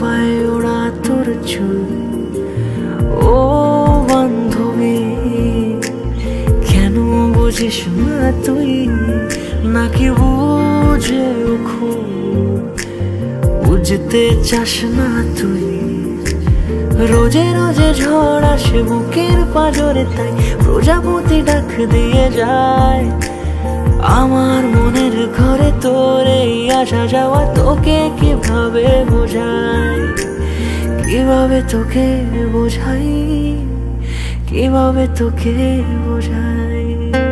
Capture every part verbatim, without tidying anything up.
হাওয়ায় ওড়া তোর চুল। ও বান্ধবী কেন বুঝিস না তুই, নাকি বুঝেও খুব বুঝতে চাস না তুই। রোজে রোজে ঝড় আসে বুকের পাঁজরে, তাই প্রজাপতি ডাক দিয়ে যায় আমার মনের ঘরে। তোর এই আসা যাওয়া তোকে কিভাবে বোঝাই, কিভাবে তোকে বোঝাই, কিভাবে তোকে বোঝাই।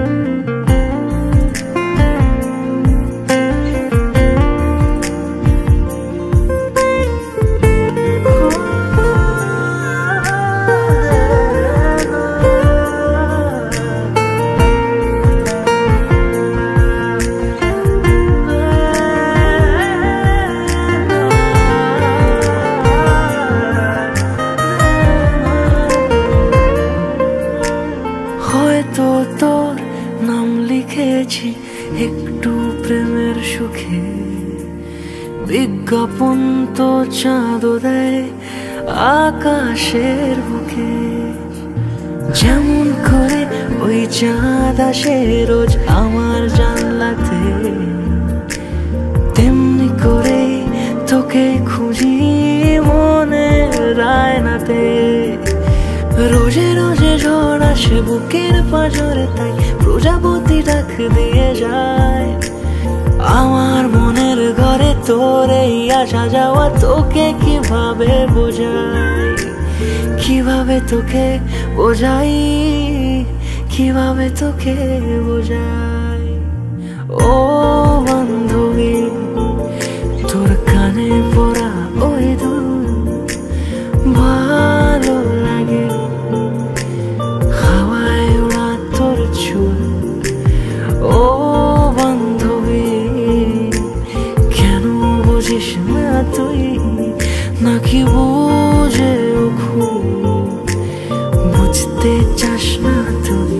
একটু প্রেমের সুখে বিজ্ঞাপন তো চাঁদও দেয় আকাশের বুকে। যেমন করে ওই চাঁদ আসে রোজ আমার জানলাতে, তেমনি করে তোকে খুঁজি মনের আয়নাতে। রোজে রোজে ঝড় আসে বুকের পাঁজরে, তাই প্রজাপতি ডাক দিয়ে যায় আমার মনের ঘরে। তোর এই আসা যাওয়া তোকে কিভাবে বোঝাই, কিভাবে তোকে বোঝাই, কিভাবে তোকে বোঝাই। ও বান্ধবী তোর কানে পড়া ওই দুল ভালো লাগে, হাওয়ায় ওড়া তোর চুল। ও বান্ধবী কেন বুঝিস না তুই, নাকি বুঝেও খুব বুঝতে চাস না তুই।